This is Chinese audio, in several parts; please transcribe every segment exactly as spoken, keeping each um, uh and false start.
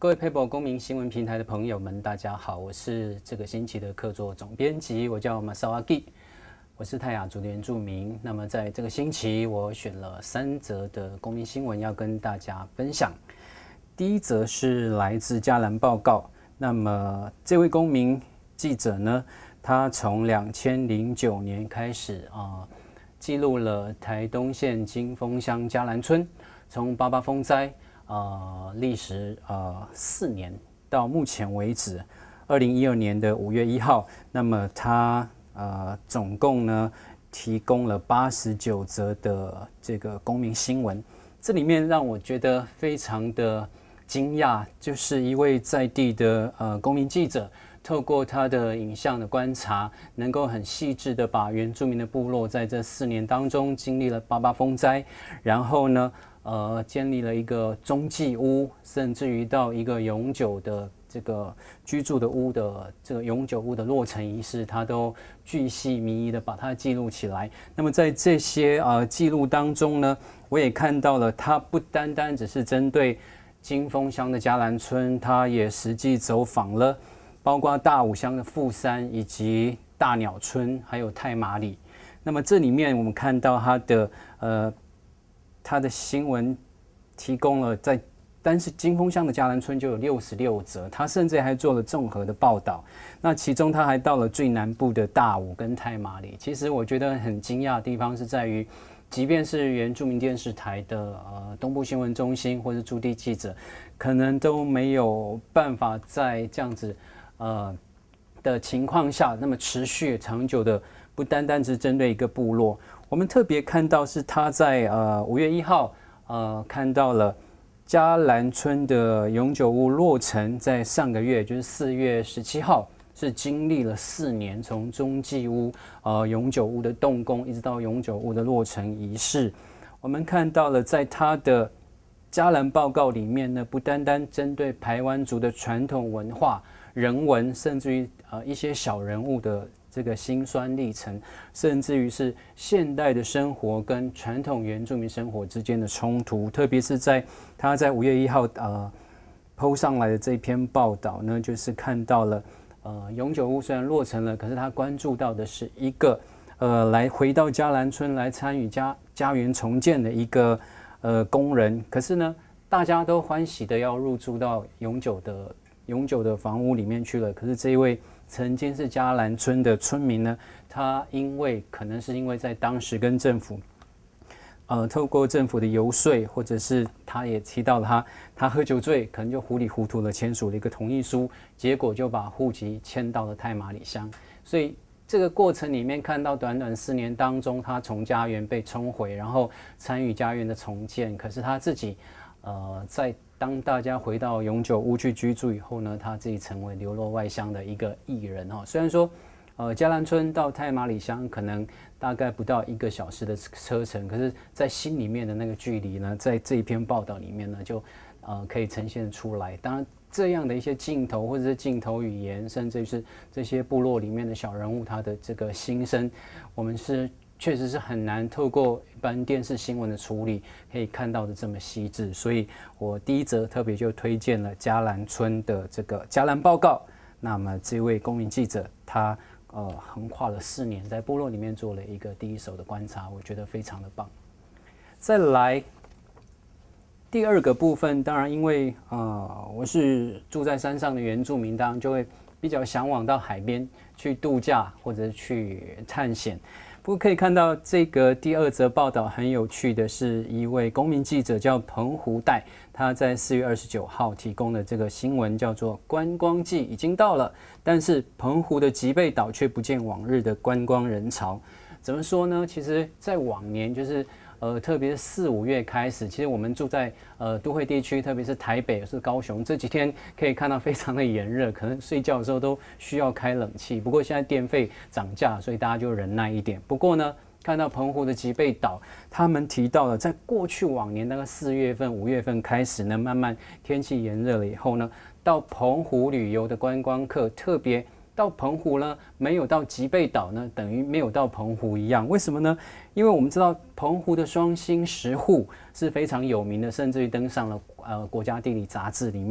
各位 PayPal 公民新闻平台的朋友们，大家好，我是这个星期的客座总编辑，我叫 Masawagi， 我是泰雅族的原住民。那么在这个星期，我选了三则的公民新闻要跟大家分享。第一则是来自嘉兰报告，那么这位公民记者呢，他从两千零九年开始啊、呃，记录了台东县金峰乡嘉兰村从八八风灾。呃，历时呃四年，到目前为止，二零一二年的五月一号，那么他呃总共呢提供了八十九则的这个公民新闻，这里面让我觉得非常的惊讶，就是一位在地的呃公民记者，透过他的影像的观察，能够很细致的把原住民的部落在这四年当中经历了八八风灾，然后呢。呃，建立了一个中继屋，甚至于到一个永久的这个居住的屋的这个永久屋的落成仪式，它都巨细靡遗的把它记录起来。那么在这些呃记录当中呢，我也看到了，它不单单只是针对金峰乡的嘉兰村，它也实际走访了，包括大武乡的富山以及大鸟村，还有太麻里。那么这里面我们看到它的呃。他的新闻提供了在，单是金峰乡的嘉兰村就有六十六则，他甚至还做了综合的报道。那其中他还到了最南部的大武跟太麻里。其实我觉得很惊讶的地方是在于，即便是原住民电视台的呃东部新闻中心或是驻地记者，可能都没有办法在这样子呃的情况下，那么持续长久的，不单单只针对一个部落。我们特别看到是他在呃五月一号呃看到了嘉兰村的永久屋落成，在上个月就是四月十七号，是经历了四年，从中继屋呃永久屋的动工，一直到永久屋的落成仪式。我们看到了在他的嘉兰报告里面呢，不单单针对排湾族的传统文化、人文，甚至于呃一些小人物的。这个辛酸历程，甚至于是现代的生活跟传统原住民生活之间的冲突，特别是在他在五月一号呃 P O 上来的这篇报道呢，就是看到了呃永久屋虽然落成了，可是他关注到的是一个呃来回到嘉兰村来参与家家园重建的一个呃工人，可是呢大家都欢喜的要入住到永久的永久的房屋里面去了，可是这一位。曾经是嘉兰村的村民呢，他因为可能是因为在当时跟政府，呃，透过政府的游说，或者是他也提到了他他喝酒醉，可能就糊里糊涂的签署了一个同意书，结果就把户籍迁到了太麻里乡。所以这个过程里面看到，短短四年当中，他从家园被冲毁，然后参与家园的重建，可是他自己，呃，在当大家回到永久屋去居住以后呢，他自己成为流落外乡的一个艺人哦。虽然说，呃，嘉兰村到太麻里乡可能大概不到一个小时的车程，可是，在心里面的那个距离呢，在这一篇报道里面呢，就呃可以呈现出来。当然，这样的一些镜头或者是镜头语言，甚至是这些部落里面的小人物他的这个心声，我们是。确实是很难透过一般电视新闻的处理可以看到的这么细致，所以我第一则特别就推荐了嘉兰村的这个嘉兰报告。那么这位公民记者他呃横跨了四年，在部落里面做了一个第一手的观察，我觉得非常的棒。再来第二个部分，当然因为呃我是住在山上的原住民，当然就会比较向往到海边去度假或者去探险。不过可以看到，这个第二则报道很有趣的是，一位公民记者叫澎湖代，他在四月二十九号提供的这个新闻叫做“观光季已经到了，但是澎湖的吉贝岛却不见往日的观光人潮”。怎么说呢？其实，在往年就是呃，特别是四五月开始，其实我们住在呃都会地区，特别是台北是高雄，这几天可以看到非常的炎热，可能睡觉的时候都需要开冷气。不过现在电费涨价，所以大家就忍耐一点。不过呢，看到澎湖的吉贝岛，他们提到了，在过去往年那个四月份、五月份开始呢，慢慢天气炎热了以后呢，到澎湖旅游的观光客，特别到澎湖呢，没有到吉贝岛呢，等于没有到澎湖一样。为什么呢？因为我们知道澎湖的双星石户是非常有名的，甚至于登上了呃国家地理杂志里面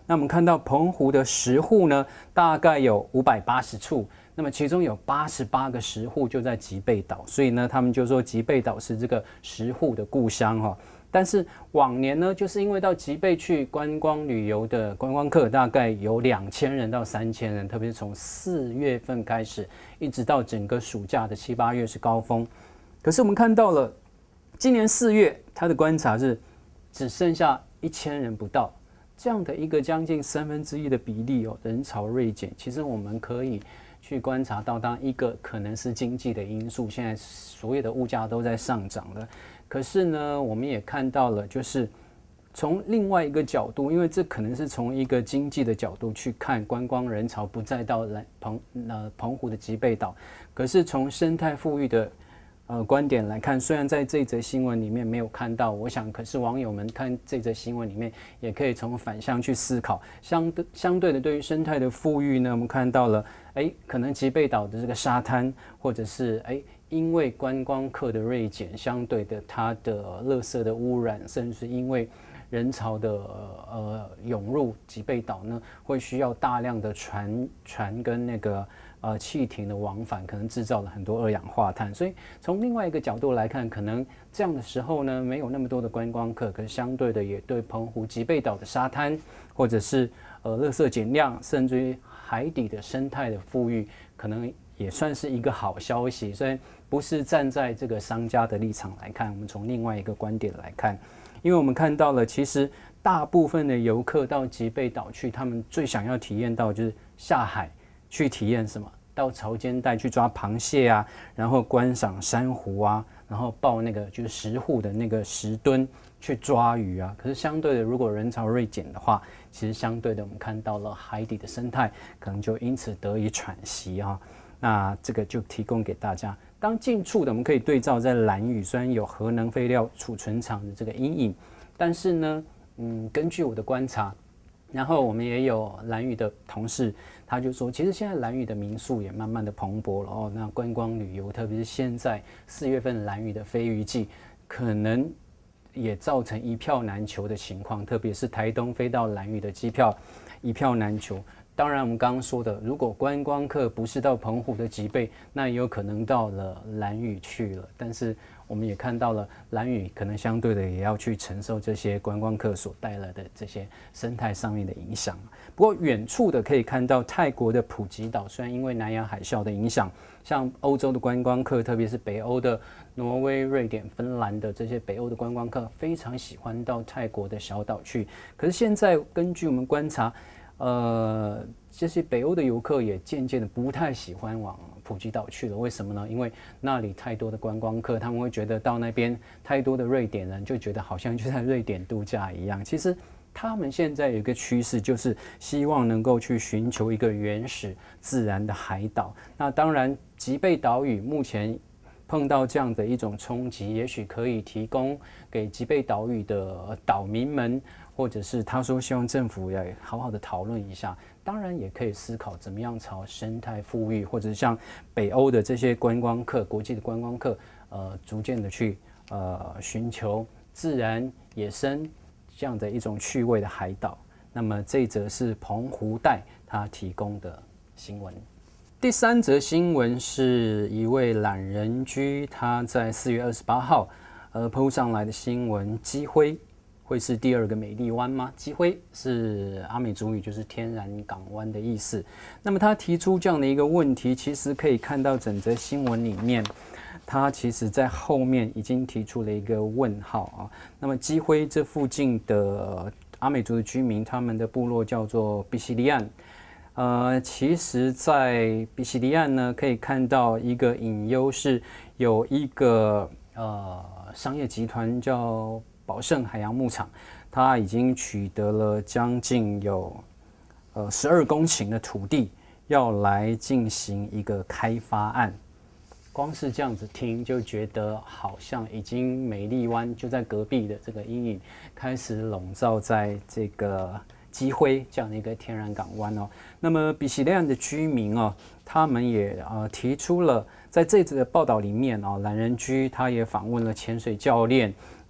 那我们看到澎湖的石户呢，大概有五百八十处，那么其中有八十八个石户就在吉贝岛，所以呢，他们就说吉贝岛是这个石户的故乡哈。但是往年呢，就是因为到吉贝去观光旅游的观光客大概有两千人到三千人，特别是从四月份开始，一直到整个暑假的七八月是高峰。可是我们看到了，今年四月，他的观察是只剩下一千人不到，这样的一个将近三分之一的比例哦，人潮锐减。其实我们可以去观察到，当一个可能是经济的因素，现在所有的物价都在上涨了。可是呢，我们也看到了，就是从另外一个角度，因为这可能是从一个经济的角度去看，观光人潮不再到来澎呃澎湖的吉贝岛。可是从生态富裕的呃观点来看，虽然在这则新闻里面没有看到，我想，可是网友们看这则新闻里面，也可以从反向去思考。相对相对的，对于生态的富裕呢，我们看到了，哎，可能吉贝岛的这个沙滩，或者是哎。因为观光客的锐减，相对的它的垃圾的污染，甚至是因为人潮的呃涌入吉贝岛呢，会需要大量的船船跟那个呃汽艇的往返，可能制造了很多二氧化碳。所以从另外一个角度来看，可能这样的时候呢，没有那么多的观光客，可是相对的也对澎湖吉贝岛的沙滩，或者是呃垃圾减量，甚至于海底的生态的富裕，可能也算是一个好消息。所以不是站在这个商家的立场来看，我们从另外一个观点来看，因为我们看到了，其实大部分的游客到吉贝岛去，他们最想要体验到就是下海去体验什么，到潮间带去抓螃蟹啊，然后观赏珊瑚啊，然后抱那个就是石户的那个石墩去抓鱼啊。可是相对的，如果人潮锐减的话，其实相对的我们看到了海底的生态可能就因此得以喘息啊。那这个就提供给大家。当近处的我们可以对照在兰屿，虽然有核能废料储存厂的这个阴影，但是呢，嗯，根据我的观察，然后我们也有兰屿的同事，他就说，其实现在兰屿的民宿也慢慢的蓬勃了哦。那观光旅游，特别是现在四月份兰屿的飞鱼季，可能也造成一票难求的情况，特别是台东飞到兰屿的机票一票难求。当然，我们刚刚说的，如果观光客不是到澎湖的吉贝，那也有可能到了兰屿去了。但是我们也看到了，兰屿可能相对的也要去承受这些观光客所带来的这些生态上面的影响。不过远处的可以看到泰国的普吉岛，虽然因为南洋海啸的影响，像欧洲的观光客，特别是北欧的挪威、瑞典、芬兰的这些北欧的观光客，非常喜欢到泰国的小岛去。可是现在根据我们观察，呃，这些北欧的游客也渐渐的不太喜欢往普吉岛去了。为什么呢？因为那里太多的观光客，他们会觉得到那边太多的瑞典人，就觉得好像就在瑞典度假一样。其实他们现在有一个趋势，就是希望能够去寻求一个原始自然的海岛。那当然，吉贝岛屿目前碰到这样的一种冲击，也许可以提供给吉贝岛屿的岛民们，或者是他说希望政府要好好的讨论一下，当然也可以思考怎么样朝生态富裕，或者是像北欧的这些观光客、国际的观光客，呃，逐渐的去呃寻求自然野生这样的一种趣味的海岛。那么这一则是澎湖带他提供的新闻。第三则新闻是一位懒人居，他在四月二十八号呃 po 上来的新闻，基辉会是第二个美丽湾吗？基辉是阿美族语，就是天然港湾的意思。那么他提出这样的一个问题，其实可以看到整则新闻里面，他其实在后面已经提出了一个问号啊。那么基辉这附近的阿美族的居民，他们的部落叫做比西利安。呃，其实，在比西利安呢，可以看到一个隐忧是有一个呃商业集团叫宝盛海洋牧场，它已经取得了将近有呃十二公顷的土地，要来进行一个开发案。光是这样子听，就觉得好像已经美丽湾就在隔壁的这个阴影开始笼罩在这个基辉这样的一个天然港湾哦。那么比西利安的居民哦，他们也呃提出了，在这次的报道里面哦，懒人居他也访问了潜水教练，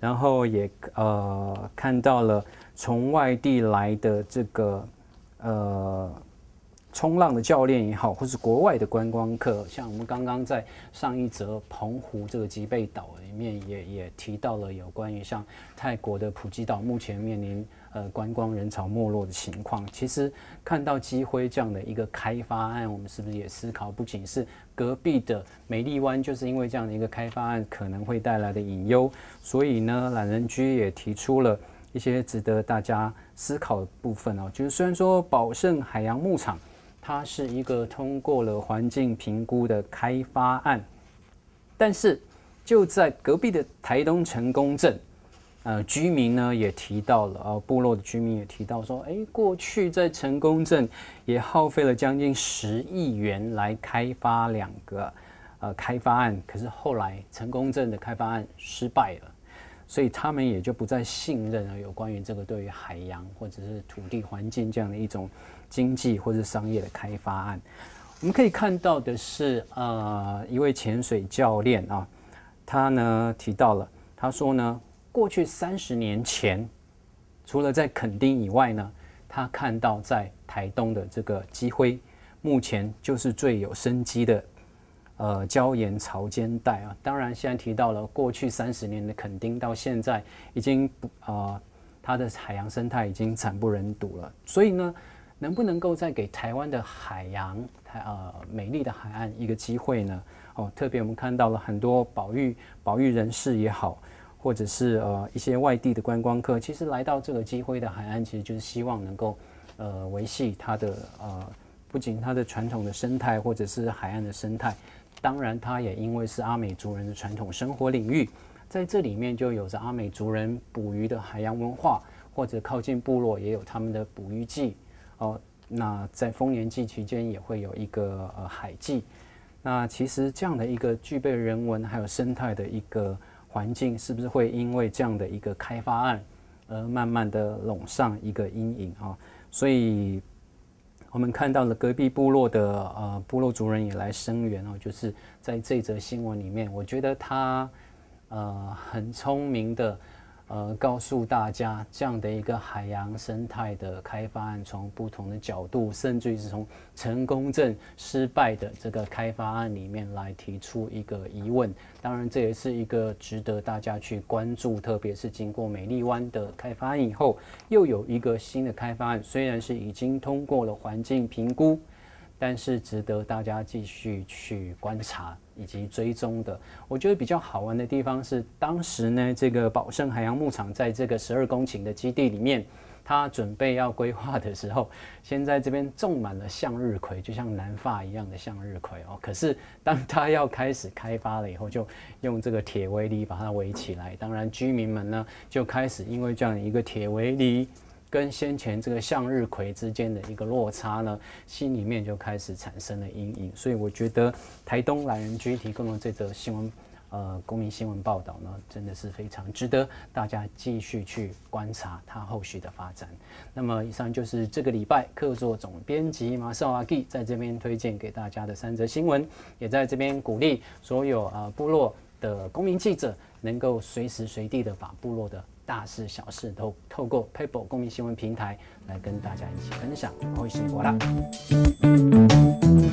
然后也呃看到了从外地来的这个呃冲浪的教练也好，或是国外的观光客，像我们刚刚在上一则澎湖这个吉贝岛里面也也提到了有关于像泰国的普吉岛目前面临呃观光人潮没落的情况。其实看到基辉这样的一个开发案，我们是不是也思考，不仅是隔壁的美丽湾，就是因为这样的一个开发案可能会带来的隐忧，所以呢，懒人居也提出了一些值得大家思考的部分哦。就是虽然说宝盛海洋牧场它是一个通过了环境评估的开发案，但是就在隔壁的台东成功镇，呃，居民呢也提到了，呃，部落的居民也提到说，哎，过去在成功镇也耗费了将近十亿元来开发两个呃开发案，可是后来成功镇的开发案失败了，所以他们也就不再信任了有关于这个对于海洋或者是土地环境这样的一种经济或者商业的开发案。我们可以看到的是，呃，一位潜水教练啊，他呢提到了，他说呢，过去三十年前，除了在垦丁以外呢，他看到在台东的这个基辉，目前就是最有生机的呃礁岩潮间带啊。当然，现在提到了过去三十年的垦丁，到现在已经不呃它的海洋生态已经惨不忍睹了。所以呢，能不能够再给台湾的海洋台呃美丽的海岸一个机会呢？哦，特别我们看到了很多保育保育人士也好，或者是呃一些外地的观光客，其实来到这个基辉的海岸，其实就是希望能够呃维系它的呃不仅它的传统的生态，或者是海岸的生态，当然它也因为是阿美族人的传统生活领域，在这里面就有着阿美族人捕鱼的海洋文化，或者靠近部落也有他们的捕鱼季哦。那在丰年祭期间也会有一个呃海祭。那其实这样的一个具备人文还有生态的一个环境，是不是会因为这样的一个开发案而慢慢的笼上一个阴影啊？所以我们看到了隔壁部落的呃部落族人也来声援哦，就是在这则新闻里面，我觉得他呃很聪明的呃告诉大家这样的一个海洋生态的开发案，从不同的角度，甚至于是从成功镇失败的这个开发案里面来提出一个疑问。当然，这也是一个值得大家去关注，特别是经过美丽湾的开发案以后，又有一个新的开发案，虽然是已经通过了环境评估，但是值得大家继续去观察以及追踪的。我觉得比较好玩的地方是，当时呢，这个宝盛海洋牧场在这个十二公顷的基地里面，它准备要规划的时候，先在这边种满了向日葵，就像南法一样的向日葵哦。可是当它要开始开发了以后，就用这个铁围篱把它围起来。当然，居民们呢就开始因为这样一个铁围篱跟先前这个向日葵之间的一个落差呢，心里面就开始产生了阴影。所以我觉得台东懒人居提供的这则新闻，呃，公民新闻报道呢，真的是非常值得大家继续去观察它后续的发展。那么以上就是这个礼拜客座总编辑马少阿 G 在这边推荐给大家的三则新闻，也在这边鼓励所有呃部落的公民记者能够随时随地的把部落的大事小事都透过 Pebble 公民新闻平台来跟大家一起分享。我是果啦。